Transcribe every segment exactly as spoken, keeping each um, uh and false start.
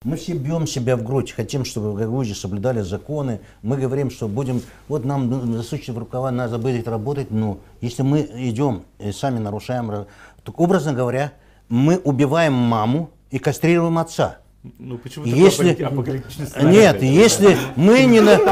Мы все бьем себя в грудь, хотим, чтобы в Гагаузии соблюдали законы. Мы говорим, что будем, вот нам засучить в рукава, надо будет работать. Но если мы идем и сами нарушаем, то, образно говоря, мы убиваем маму и кастрируем отца. Ну почему если... апокалиптичный сценарий? Нет, если мы не на...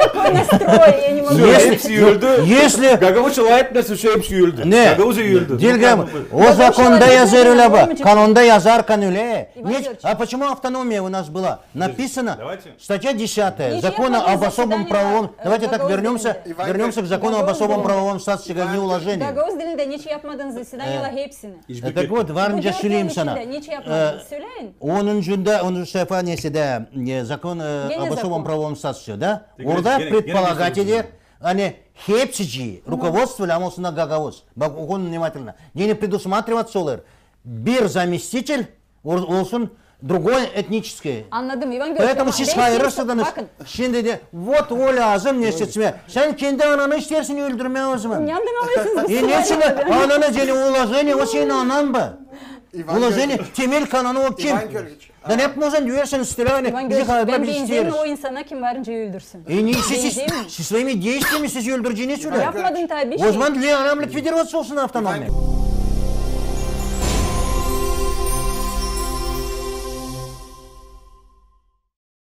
Если Гагаузча лайт сөйіп сүйілді. Гагаузы үйілді. Дилгам, о законда язар үлаба, канонда язар кануле. А почему автономия у нас была? Написано, статья десятая, закона об особом правовом... Давайте так вернемся, вернемся к закону об особом правовом статусе неуложения. Гагаuz dilinde niçin yapmadınız zasedanyalar hepsini. Так вот, varınca söyleyeyim sana. onuncu onuncu sayfanesi de закон об особом правовом статусе, да? Orada предполагатели, они хепсичи, руководствовали Амосуна Гагаuz. Bakın внимательно. Не предусматриваться олар. Bir заместитель, olsun другой этнический. Anladım İvan Поэтому siz hayırırsınız. Şimdi de, вот o lazım nesetsime. Sen kendi ananı istersin öldürmeye o zaman. Yandan alıyorsunuz. E nesine? Anana seni ulaşını, o senin anan mı? Ulaşını, temel kananı o kim? Da ne yapmazsan diyorsan istilayını. Ben benzeyim o insana kim varınca öldürsün. E niye siz, siz своими действиями siz öldüreceğini söyle. Yapmadın tabii. O zaman для нам ликвидироваться olsun автономия.